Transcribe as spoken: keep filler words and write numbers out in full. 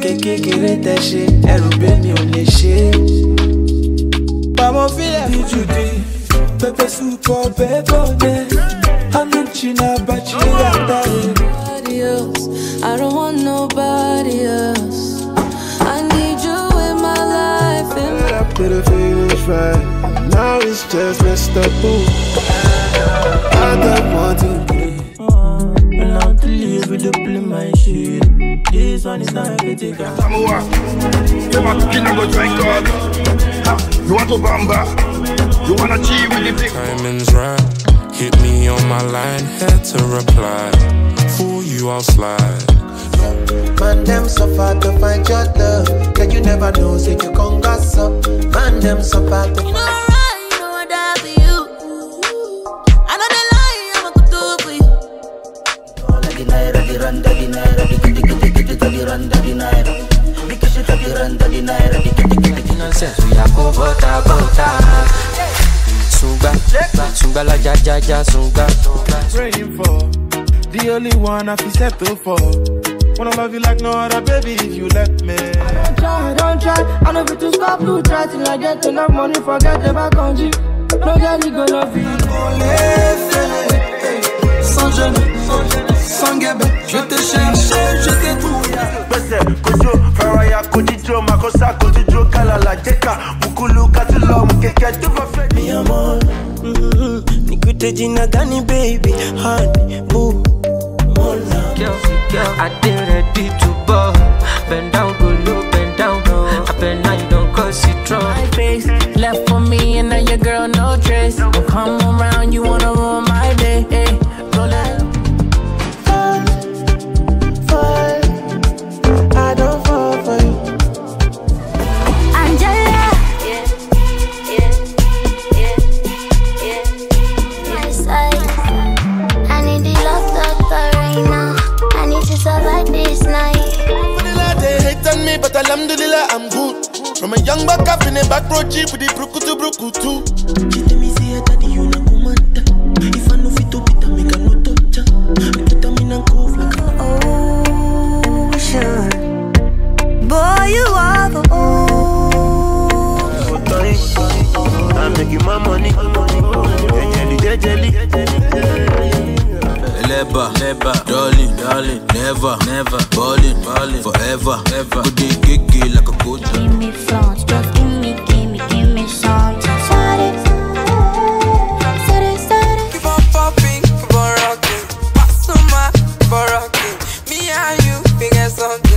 kékeré tẹ́ ṣe, ẹrù bẹ́ mi ò lè ṣe. Bàmọ́ fílẹ̀ bí jùdí, pẹpẹ súpọ̀ bẹ́ẹ̀ bọ̀dẹ̀. Anuchina bachira. Nobody else, I don't want nobody else. I need you in my life. In my I put a feelings right. Now it's just messed up. I don't want to be. When I'm to leave with the play my shit. This one is not everything. You want to bamba? You want to cheat with the big Diamonds right. Hit me on my line, had to reply. Fool you, I'll slide. Man, them suffer to find your love. That you never know, say you can't gossip. Man, them suffer to find. You know right, you know what I for you. I know the lie, I'm a good do for you. Daddy naira, daddy run, daddy naira, daddy kitty kitty kitty, daddy run, daddy naira. Daddy kitty, daddy run, daddy naira, daddy kitty kitty. Nonsense, we are go bota bota. Sunga, sunga la ja ja ja sunga. Praying for the only one I feel settle for. Wanna love you like no other, baby, if you let me. I don't try, I don't try. I know fit to stop to try till I get enough money, forget about country. No girl, you gonna love you. Sans gêne, sans guébé, je te cherche, je t'ai trouvé. Bese, kojo, faraya, kojijo, makosa, kojijo, kalala, jeka, mukulu, katilo, mukeke, tu vas faire. Mi amor, nikute jina gani baby, honey, boo, mola. Girl, girl, I did ready to ball. Bend down, go low, bend down. Up and now you don't cause it trouble. My face left for me and now your girl no trace. Don't come around, you wanna ruin my day. Hey, roll it. Fall, fall, I don't fall for you. Angela. Yeah, yeah, yeah, yeah, yeah. My side. I need the love doctor right now. I need to survive this night. They hate on me, but alhamdulillah, I'm good. From a young buck up in a back road jeep with the bruku to bruku too. She tell me say daddy you no kumata. If I no fit to beat me can no touch. Me put me na cool like Ocean. Boy, you are the ocean. I'm making my money. Jelly, jelly, Leba, leba, darling, darling, never, never, ballin', ballin', forever, ever. Could be kiki like a coach. Give me flaunt, just give me, give me, give me some. Sorry, sorry, sorry. Keep on popping, keep on rocking. Pass on my, keep on rocking. Me and you, we get something.